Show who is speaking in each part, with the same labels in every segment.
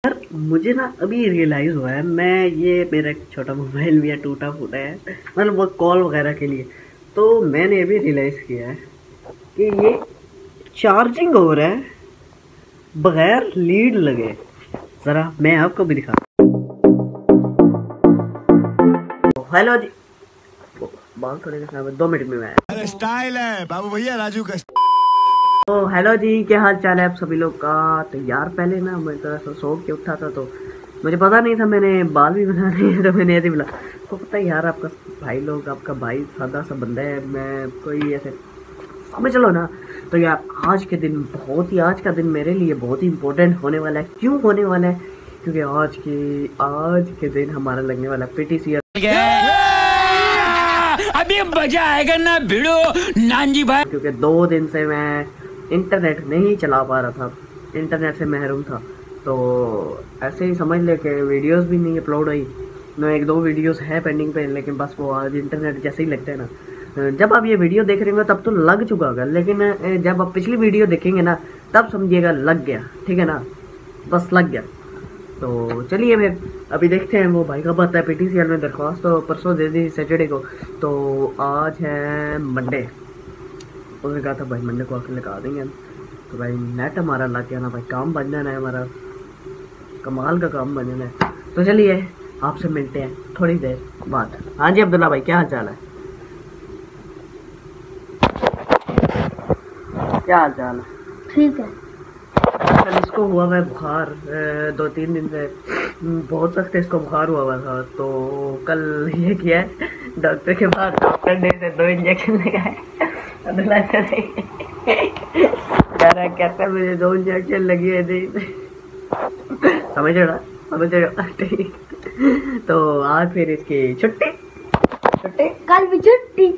Speaker 1: यार मुझे ना अभी रियलाइज़ हुआ है, मैं ये मेरा एक छोटा मोबाइल भी है, टूटा फूटा है, मतलब वो कॉल वगैरह के लिए। तो मैंने अभी रियलाइज़ किया है कि ये चार्जिंग हो रहा है बगैर लीड लगे। ज़रा मैं आपको भी दिखा। हेलो जी, बाल थोड़े से 2 मिनट में मैं।
Speaker 2: अरे स्टाइल है बाबू भैया, राजू का।
Speaker 1: तो हेलो जी, क्या हाल चाल है आप सभी लोग का। तो यार पहले ना मैं तो सो के उठा था, तो मुझे पता नहीं था मैंने बाल भी बनाने हैं, तो मैंने ऐसे बोला। तो पता है यार, आपका भाई लोग, आपका भाई सादा सा बंदा है, मैं कोई ऐसे समझ लो ना। तो यार आज के दिन आज का दिन मेरे लिए बहुत ही इम्पोर्टेंट होने वाला है। क्यों होने वाला है? क्योंकि आज के दिन हमारा लगने वाला PTCL।
Speaker 3: अभी मजा आएगा ना भिड़ो नानजी भाई।
Speaker 1: क्योंकि 2 दिन से मैं इंटरनेट नहीं चला पा रहा था, इंटरनेट से महरूम था। तो ऐसे ही समझ ले कि वीडियोस भी नहीं अपलोड हुई। मैं 1-2 वीडियोस है पेंडिंग पे, लेकिन बस वो आज इंटरनेट जैसे ही लगते हैं ना, जब आप ये वीडियो देख रहे होंगे तब तो लग चुका होगा, लेकिन जब आप पिछली वीडियो देखेंगे ना तब समझिएगा लग गया, ठीक है ना, बस लग गया। तो चलिए फिर अभी देखते हैं। वो भाई का पता है PTCL में दरख्वास्त तो परसों दे दी सैटरडे को, तो आज है मंडे। उसने कहा था भाई मंडे को आकर लगा देंगे। तो भाई नेट हमारा लग गया ना भाई, काम बन जाना है हमारा, कमाल का काम बन जाना है। तो चलिए आपसे मिलते हैं थोड़ी देर बाद। हाँ जी अब्दुल्ला भाई, क्या हाल चाल है? क्या हाल चाल है?
Speaker 4: ठीक है।
Speaker 1: कल इसको हुआ है बुखार, 2-3 दिन से बहुत सख्त इसको बुखार हुआ था। तो कल ये किया है, डॉक्टर के पास, डॉक्टर ने इसे 2 इंजेक्शन लगाए। अब्दुल्ला कह रहा है कहता मुझे 2 इंजेक्शन लगी है थी। समझ रहा ठीक। तो आज फिर इसकी छुट्टी
Speaker 4: कल भी छुट्टी।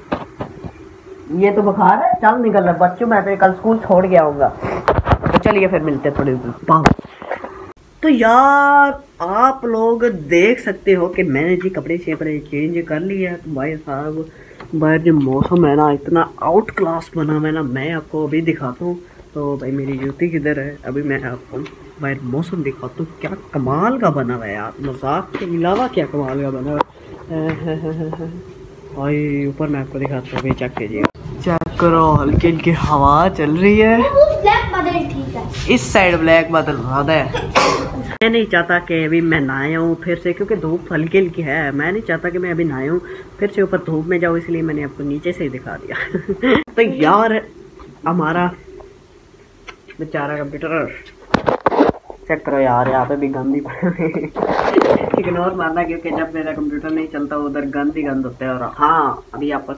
Speaker 1: ये तो बुखार है, चल निकल रहा बच्चों, मैं तो कल स्कूल छोड़ के आऊंगा। तो चलिए फिर मिलते हैं थोड़ी देर। तो यार आप लोग देख सकते हो कि मैंने जी कपड़े चेंज कर लिए हैं। तो भाई साहब बाहर जो मौसम है ना, इतना आउट क्लास बना हुआ है ना, मैं आपको अभी दिखाता हूँ। तो भाई मेरी जूती किधर है? अभी मैं आपको बाहर मौसम दिखाता हूँ, क्या कमाल का बना हुआ है यार, मजाक के अलावा क्या कमाल का बना हुआ है। भाई ऊपर मैं आपको दिखाता हूँ, चेक कीजिए, चेक करो, हल्की हल्की हवा चल रही है।
Speaker 4: ब्लैक बादल ठीक है,
Speaker 1: इस साइड ब्लैक बादल ज़्यादा है। मैं नहीं चाहता कि अभी मैं नहाया हूँ फिर से, क्योंकि धूप हल्की हल्की है। मैं नहीं चाहता कि मैं अभी नहाया हूँ फिर से ऊपर धूप में जाऊँ, इसलिए मैंने आपको नीचे से ही दिखा दिया। तो यार हमारा बेचारा कंप्यूटर चेक करो यार, यहाँ पे भी गंद ही इग्नोर मारना, क्योंकि जब मेरा कंप्यूटर नहीं चलता उधर गंद ही गंद होता है। और हाँ अभी आप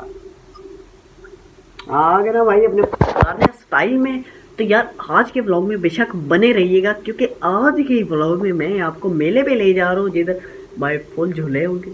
Speaker 1: आ गए ना भाई अपने पुराने स्टाइल में। तो यार आज के व्लॉग में बेशक बने रहिएगा, क्योंकि आज के व्लॉग में मैं आपको मेले पे ले जा रहा हूँ, जिधर भाई फुल झूले होंगे,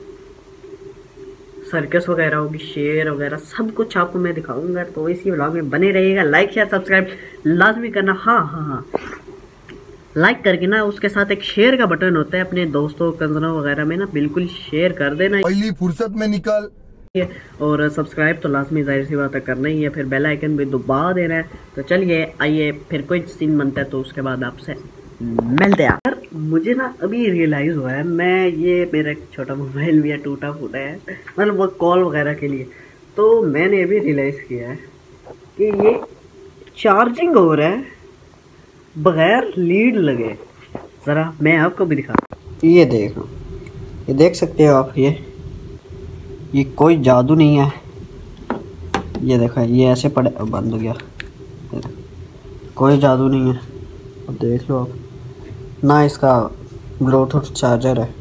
Speaker 1: सर्कस वगैरह होगी, शेर वगैरह, सब कुछ आपको मैं दिखाऊंगा। तो इसी व्लॉग में बने रहिएगा। लाइक शेयर सब्सक्राइब लाजमी करना। हाँ लाइक करके ना उसके साथ एक शेयर का बटन होता है, अपने दोस्तों कजनों वगैरह में ना बिल्कुल शेयर कर देना,
Speaker 2: पहली फुर्सत में निकल।
Speaker 1: और सब्सक्राइब तो लाजमी जाहिर सी बात है करना ही है, फिर बेल आइकन भी दबा देना है। तो चलिए आइए फिर कोई सीन बनता है तो उसके बाद आपसे मिलते हैं। यार मुझे ना अभी रियलाइज़ हुआ है, मैं ये मेरा एक छोटा मोबाइल भी है, टूटा फूटा है, मतलब वो कॉल वगैरह के लिए। तो मैंने अभी रियलाइज़ किया है कि ये चार्जिंग हो रहा है बगैर लीड लगे। ज़रा मैं आपको भी दिखा, ये देखो, ये देख सकते हो आप, ये कोई जादू नहीं है। ये देखो, ये ऐसे पड़े, बंद हो गया, कोई जादू नहीं है। अब देख लो आप ना, इसका ब्लूटूथ चार्जर है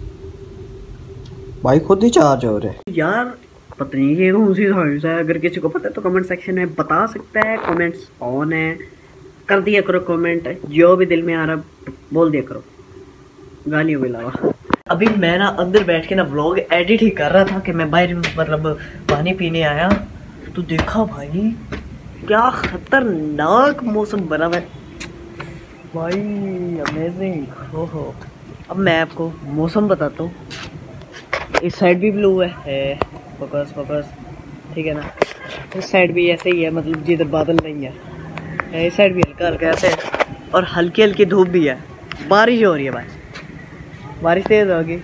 Speaker 1: भाई, खुद ही चार्ज हो रहा है। यार पता नहीं ये कौन सी साइज है, अगर किसी को पता है तो कमेंट सेक्शन में बता सकता है। कमेंट्स ऑन है, कर दिया करो कमेंट, जो भी दिल में आ रहा बोल दिया करो, गालियों के अलावा। अभी मैं ना अंदर बैठ के ना व्लॉग एडिट ही कर रहा था कि मैं बाहर मतलब पानी पीने आया, तो देखा भाई क्या खतरनाक मौसम बना हुआ है भाई, अमेजिंग। हो अब मैं आपको मौसम बताता हूँ। इस साइड भी ब्लू है, फोकस ठीक है ना, इस साइड भी ऐसे ही है, मतलब जिधर बादल नहीं है, इस साइड भी हल्का हल्का ऐसे है, और हल्की हल्की धूप भी है। बारिश हो रही है भाई, बारिश तेज होगी।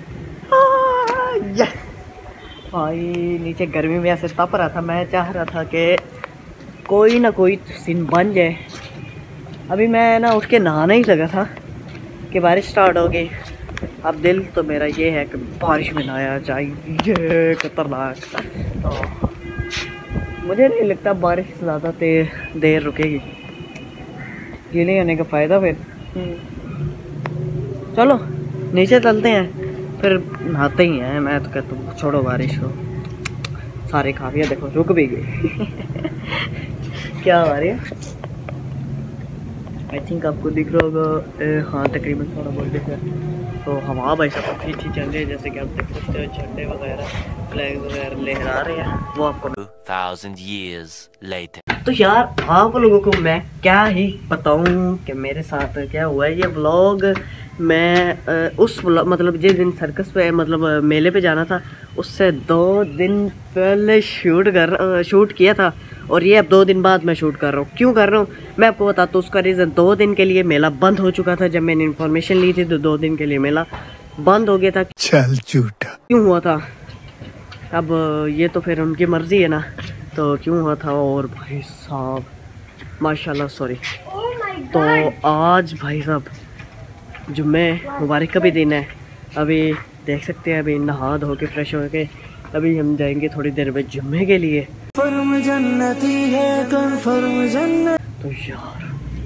Speaker 1: भाई नीचे गर्मी में ऐसे तप रहा था, मैं चाह रहा था कि कोई ना कोई सीन बन जाए। अभी मैं ना उठ के नहाने ही लगा था कि बारिश स्टार्ट हो गई। अब दिल तो मेरा ये है कि बारिश में नहाया चाहिए, खतरनाक। तो मुझे नहीं लगता बारिश ज़्यादा देर रुकेगी, गीले होने का फ़ायदा फिर। चलो नीचे चलते हैं, फिर नहाते ही हैं। मैं तो कहता हूँ छोड़ो बारिश को, सारे खाफिया देखो रुक भी गई। क्या आ रही है, आई थिंक आपको दिख रहा होगा। हाँ तकरीबन थोड़ा बहुत दिख रहा है। तो हवा भाई सब अच्छी अच्छी चल रही है, जैसे कि आप देख सकते हो झंडे वगैरह फ्लैग वगैरह लहरा रहे हैं, वो आपको
Speaker 5: 2000 years later।
Speaker 1: तो यार आप लोगों को मैं क्या ही बताऊं कि मेरे साथ क्या हुआ है। ये व्लॉग मैं मतलब जिस दिन सर्कस पे मतलब मेले पे जाना था उससे 2 दिन पहले शूट किया था, और ये अब 2 दिन बाद मैं शूट कर रहा हूँ। क्यों कर रहा हूँ मैं आपको बताता हूँ। उसका रीज़न 2 दिन के लिए मेला बंद हो चुका था। जब मैंने इन्फॉर्मेशन ली थी तो 2 दिन के लिए मेला बंद हो गया था।
Speaker 2: चल झूठा।
Speaker 1: क्यों हुआ था अब ये तो फिर उनकी मर्जी है ना, तो क्यों हुआ था। और भाई साहब माशाल्लाह सॉरी। तो आज भाई साहब जुम्मे मुबारक का भी दिन है। अभी देख सकते हैं, अभी नहा धो के फ्रेश हो के अभी हम जाएंगे थोड़ी देर में जुम्मे के लिए। तो यार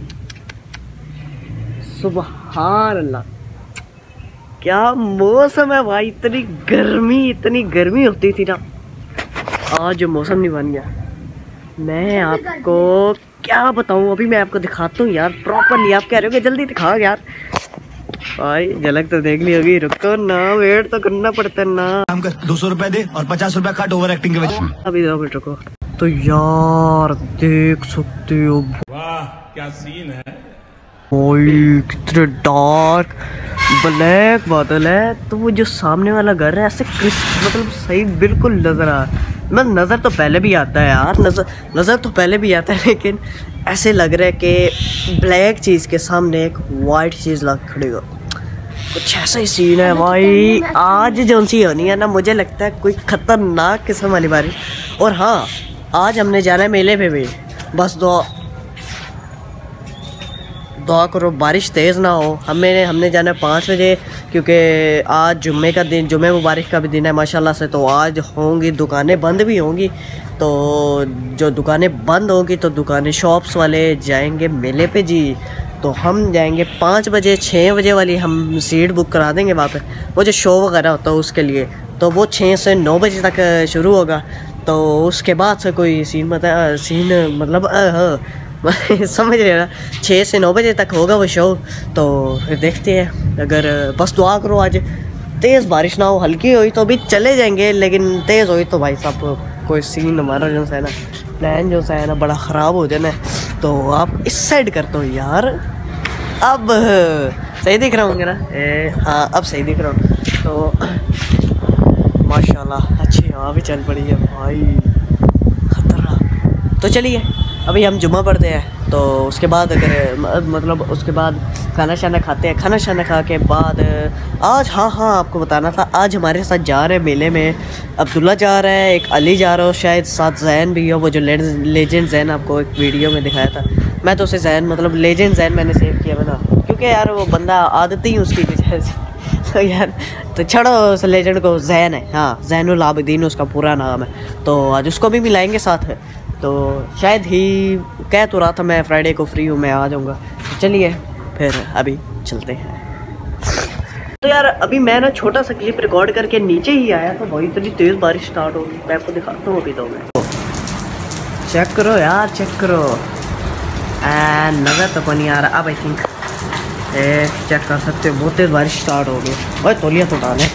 Speaker 1: सुबहान अल्लाह क्या मौसम है भाई। इतनी गर्मी होती थी ना, आज जो मौसम नहीं बन गया मैं आपको क्या बताऊं। अभी मैं आपको दिखाता हूँ यार प्रॉपरली। आप कह रहे हो कि जल्दी दिखाओ यार, भाई झलक तो देख ली होगी। रुको ना, वेट तो करना पड़ता है ना।
Speaker 2: काम कर 200 रुपए दे और 50 रुपए काट ओवर एक्टिंग के वजह।
Speaker 1: अभी 2 मिनट रुको। तो यार देख सकते हो,
Speaker 3: वाह क्या सीन है।
Speaker 1: ओए कितने डार्क ब्लैक बादल है। तो वो जो सामने वाला घर है ऐसे क्रिस्प मतलब सही बिल्कुल नजर आ, मतलब नज़र तो पहले भी आता है यार, नज़र तो पहले भी आता है, लेकिन ऐसे लग रहा है कि ब्लैक चीज़ के सामने एक वाइट चीज़ लग खड़ी हो। कुछ ऐसा ही सीन है भाई। आज जो सी होनी है ना, मुझे लगता है कोई ख़तरनाक किस्म वाली बारिश। और हाँ आज हमने जाना है मेले पे भी, बस दुआ करो बारिश तेज़ ना हो। हमने जाना है 5 बजे, क्योंकि आज जुम्मे का दिन, जुम्मे मुबारक का भी दिन है माशाल्लाह से। तो आज होंगी दुकानें बंद भी होंगी, तो जो दुकानें बंद होंगी तो दुकानें शॉप्स वाले जाएंगे मेले पे जी। तो हम जाएंगे 5 बजे, 6 बजे वाली हम सीट बुक करा देंगे वहाँ पे। वो जो शो वगैरह होता है उसके लिए, तो वो 6 से 9 बजे तक शुरू होगा। तो उसके बाद से कोई सीन मतलब समझ रहे ना, 6 से 9 बजे तक होगा वो शो। तो फिर देखते हैं, अगर बस दुआ करो आज तेज़ बारिश ना हो, हल्की हुई तो भी चले जाएंगे, लेकिन तेज़ हुई तो भाई साहब कोई सीन हमारा जो है ना, प्लान जो है ना बड़ा ख़राब हो जाना है। तो आप इस साइड करते हो यार। अब सही दिख रहा होंगे ना, हाँ अब सही दिख रहा हूँ। तो माशाल्लाह अच्छी हवा भी चल पड़ी है भाई, खतरा। तो चलिए अभी हम जुम्मा पढ़ते हैं, तो उसके बाद अगर मतलब उसके बाद खाना शाना खाते हैं। खाना शाना खा के बाद आज हाँ आपको बताना था, आज हमारे साथ जा रहे हैं मेले में अब्दुल्ला जा रहा है, एक अली जा रहा हो, शायद साथ जैन भी हो। वो जो लेजेंड जैन आपको एक वीडियो में दिखाया था, मैं तो उसे जैन मतलब लेजेंड जैन मैंने सेव किया था, क्योंकि यार वो बंदा आदत ही उसकी वजह से। तो यार तो छोड़ो उस लेजेंड को, जैन है, हाँ ज़ैनुल आबिदीन उसका पूरा नाम है। तो आज उसको भी मिलाएंगे साथ। तो शायद ही कह तो रहा था मैं फ्राइडे को फ्री हूँ, मैं आ जाऊँगा। तो चलिए फिर अभी चलते हैं। तो यार अभी मैं ना छोटा सा क्लिप रिकॉर्ड करके नीचे ही आया था भाई, इतनी तेज़ बारिश स्टार्ट होगी। मैं आपको दिखाता हूँ अभी। तो मैं चेक करो यार, चेक करो, नज़र तो नहीं आ रहा। अब आई थिंक चेक कर सकते हो, बहुत तेज़ बारिश स्टार्ट हो गई भाई। तौलिया तो डालें।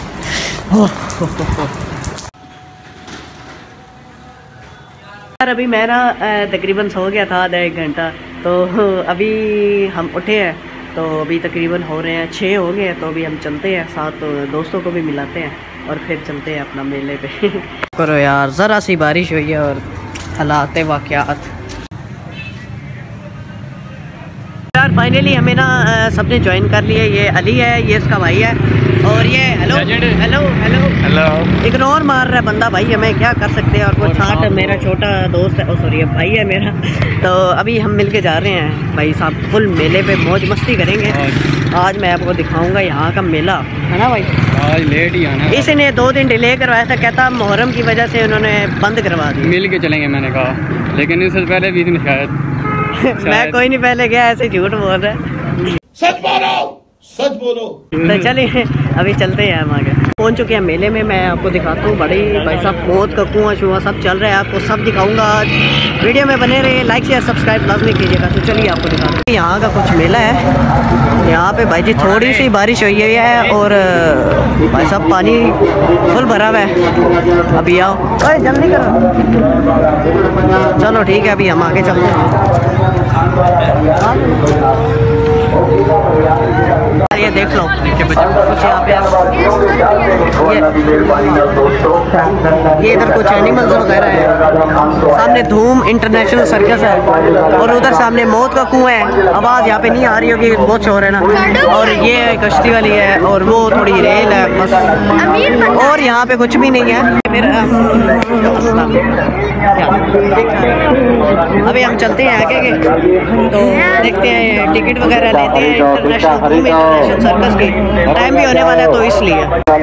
Speaker 1: यार अभी मैं ना तकरीबन सो गया था आधा 1 घंटा, तो अभी हम उठे हैं, तो अभी तकरीबन हो रहे हैं 6 हो गए हैं। तो अभी हम चलते हैं साथ, तो दोस्तों को भी मिलाते हैं और फिर चलते हैं अपना मेले पे। करो यार, ज़रा सी बारिश हुई है और हालात वाक़यात। यार फाइनली हमें ना सबने ज्वाइन कर लिया। ये अली है, ये इसका भाई है, और ये hello hello hello hello ignore मार रहा है बंदा भाई, हमें क्या कर सकते हैं। और वो छाट मेरा छोटा दोस्त है, सॉरी भाई है मेरा। तो अभी हम मिल के जा रहे हैं भाई साहब, फुल मेले पे मौज मस्ती करेंगे। आज मैं आपको दिखाऊंगा यहाँ का मेला, है ना भाई।
Speaker 6: आज लेट ही आना,
Speaker 1: इसने 2 दिन डिले करवाया था, कहता मुहर्रम की वजह से उन्होंने बंद करवा दिया।
Speaker 6: मिल के चलेंगे मैंने कहा, लेकिन इससे पहले 20 दिन शायद
Speaker 1: मैं कोई नहीं पहले गया, ऐसे झूठ बोल रहा है। सच बोलो। तो चलिए अभी चलते हैं हम आगे। पहुंच चुके हैं मेले में, मैं आपको दिखाता हूँ। बड़ी भाई साहब मौत का कुआं शुआ सब चल रहा है, आपको सब दिखाऊंगा आज। वीडियो में बने रहे, लाइक शेयर सब्सक्राइब लाजमी कीजिएगा। तो चलिए आपको दिखाते हैं। यहाँ का कुछ मेला है। यहाँ पे भाई जी थोड़ी सी बारिश हुई है और भाई साहब पानी फुल भरा हुआ है। अभी आओ, अरे जल्दी करो। चलो ठीक है, अभी हम आगे चलते हैं। ये देख लो कुछ यहाँ पे ये इधर कुछ एनिमल्स वगैरह है। सामने धूम इंटरनेशनल सर्कस है और उधर सामने मौत का कुआं है। आवाज़ यहाँ पे नहीं आ रही होगी, बहुत शोर है ना। और ये कश्ती वाली है और वो थोड़ी रेल है बस, और यहाँ पे कुछ भी नहीं है। फिर अभी हम चलते हैं आगे तो देखते हैं, टिकट वगैरह लेते हैं इंटरनेशनल सर्कस की। टाइम भी होने वाला है तो इसलिए।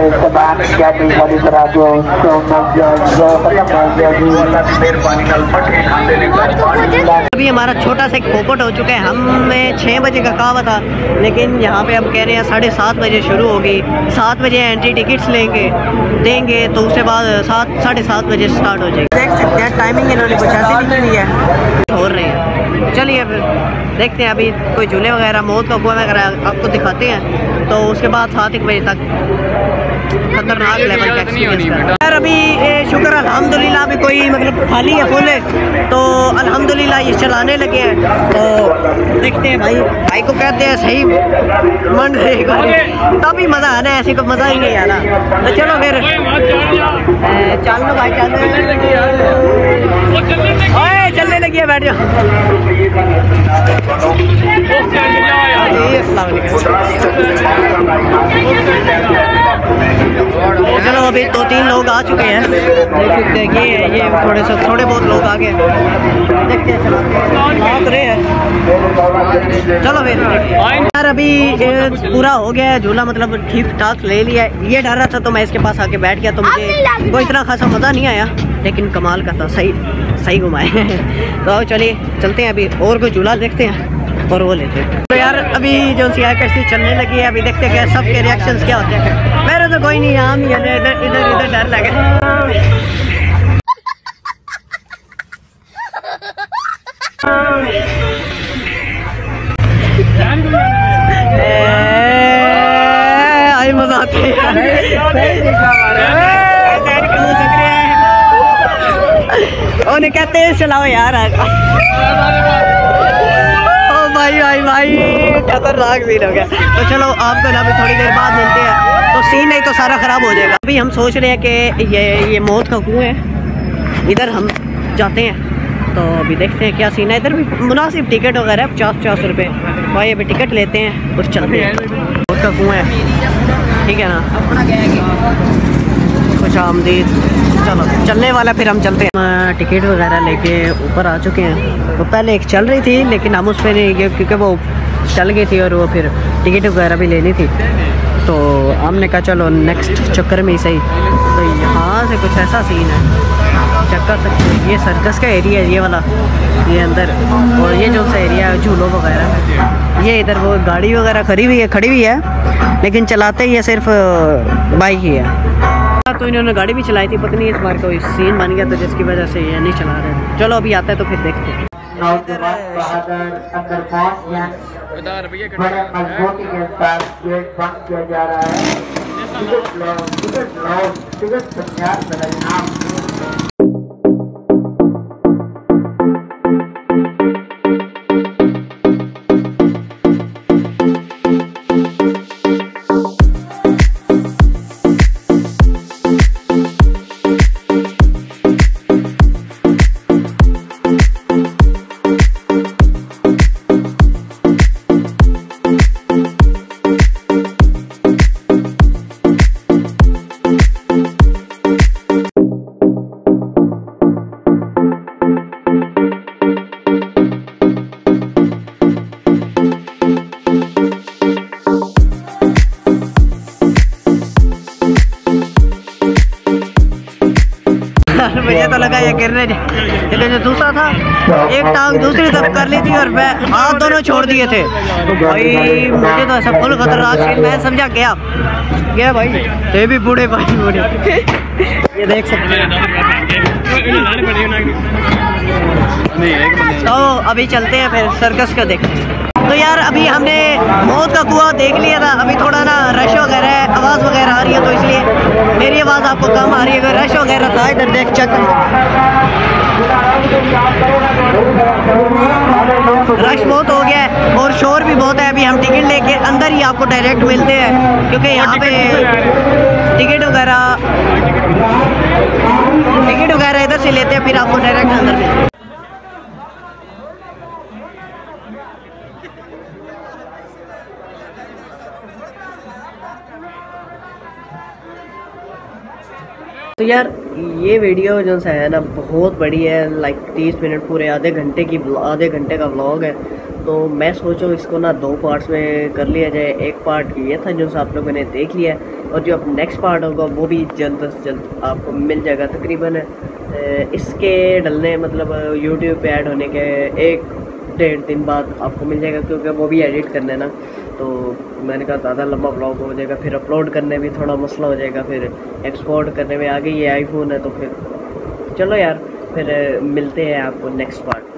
Speaker 1: अभी हमारा छोटा सा एक पोपट हो चुका है। हमें 6 बजे का कहा था, लेकिन यहाँ पे हम कह रहे हैं 7:30 बजे शुरू होगी। 7 बजे एंट्री टिकट्स देंगे तो उसके बाद 7-7:30 बजे स्टार्ट हो जाएगी। देख सकते हैं टाइमिंग इन्होंने कुछ ऐसी नहीं दी है, हो रहे हैं। चलिए फिर देखते हैं, अभी कोई झूले वगैरह मौत का कुआं वगैरह आपको दिखाते हैं। तो उसके बाद 7 बजे तक खतरनाक लेवल का एक्सपीरियंस। यार अभी शुक्र अल्हम्दुलिल्लाह अभी कोई मतलब खाली है, फुल है, तो अल्हम्दुलिल्लाह ये चलाने लगे हैं। तो देखते हैं भाई को कहते हैं सही मन तभी मज़ा आना है, ऐसे को मज़ा ही नहीं आना। तो चलो फिर चल लो भाई, चलने लगी है, बैठ जाओ। चलो अभी 2-3 लोग आ चुके हैं, देख सकते हैं। ये थोड़े बहुत लोग आ गए, देखते हैं चलाते रहे हैं। चलो फिर यार अभी पूरा हो गया है झूला, मतलब ठीक ठाक ले लिया है। ये डर रहा था तो मैं इसके पास आके बैठ गया, तो मुझे कोई इतना खासा मज़ा नहीं आया, लेकिन कमाल का था, सही घुमाए। तो चलिए चलते हैं, अभी और कोई झूला देखते हैं और वो लेते हैं। तो यार अभी जो सी कश्ती चलने लगी है, अभी देखते हैं सबके रिएक्शंस क्या होते हैं। मेरे तो कोई नहीं, आम ही है, इधर डर लगे। आई मजा आती है। उन्हें कहते हैं चलाओ यार। भाई खतरनाक सीन हो गया। तो चलो आपको ना अभी थोड़ी देर बाद मिलते हैं, तो सीन नहीं तो सारा ख़राब हो जाएगा। अभी हम सोच रहे हैं कि ये मौत का कुआं है, इधर हम जाते हैं। तो अभी देखते हैं क्या सीन है। इधर भी मुनासिब टिकट वगैरह है, 50 रुपये भाई। अभी टिकट लेते हैं और चलते हैं। मौत का कुआं है, ठीक है ना। खुश आमदीद। चलो चलने वाला, फिर हम चलते हैं। टिकट वगैरह लेके ऊपर आ चुके हैं। तो पहले एक चल रही थी, लेकिन हम उस पर नहीं गए क्योंकि वो चल गई थी और वो फिर टिकट वगैरह भी लेनी थी। तो हमने कहा चलो नेक्स्ट चक्कर में ही सही। तो यहाँ से कुछ ऐसा सीन है, चेक कर सकते हैं। ये सर्कस का एरिया है, ये वाला, ये अंदर। और ये जो सा एरिया है झूलों वगैरह, ये इधर वो गाड़ी वगैरह खड़ी हुई है, लेकिन चलाते ही सिर्फ बाइक ही है। तो इन्होंने गाड़ी भी चलाई थी, पता नहीं इस बार कोई सीन बन गया तो जिसकी वजह से ये नहीं चला रहे। चलो अभी आता है तो फिर देखते हैं।
Speaker 7: बड़े मजबूती के साथ गेट बंद किया जा रहा है। टिकट संख्या बदलना।
Speaker 1: मुझे तो लगा ये गिरने, लेकिन जो दूसरा था एक टांग दूसरी तरफ कर ली थी और मैं हाथ दोनों छोड़ दिए थे। तो भाई मुझे तो ऐसा फुल खतरनाक सीन, मैं समझा गया भाई, ये भी बूढ़े भाई बूढ़े। ये देख सकते हैं। तो अभी चलते हैं फिर सर्कस को देखते हैं। तो यार अभी हमने मौत का कुआं देख लिया था, अभी थोड़ा ना रश वगैरह है, आवाज़ वगैरह आ रही है, तो इसलिए मेरी आवाज़ आपको कम आ रही है। अगर रश वगैरह था इधर देख चेक, रश बहुत हो गया है और शोर भी बहुत है। अभी हम टिकट लेके अंदर ही आपको डायरेक्ट मिलते हैं, क्योंकि यहाँ पे टिकट वगैरह इधर से लेते हैं, फिर आपको डायरेक्ट अंदर मिलते हैं। तो यार ये वीडियो जो सा है ना बहुत बड़ी है, लाइक 30 मिनट पूरे आधे घंटे का व्लॉग है। तो मैं सोचो इसको ना 2 पार्ट्स में कर लिया जाए। एक पार्ट ये था जो सा आप लोगों ने देख लिया है, और जो अब नेक्स्ट पार्ट होगा वो भी जल्द से जल्द आपको मिल जाएगा। तकरीबन इसके डलने मतलब यूट्यूब पे ऐड होने के 1-1.5 दिन बाद आपको मिल जाएगा, क्योंकि वो भी एडिट करना है ना। तो मैंने कहा ज़्यादा लंबा व्लॉग हो जाएगा, फिर अपलोड करने में थोड़ा मसला हो जाएगा, फिर एक्सपोर्ट करने में। आगे ये आईफोन है तो फिर चलो यार, फिर मिलते हैं आपको नेक्स्ट पार्ट।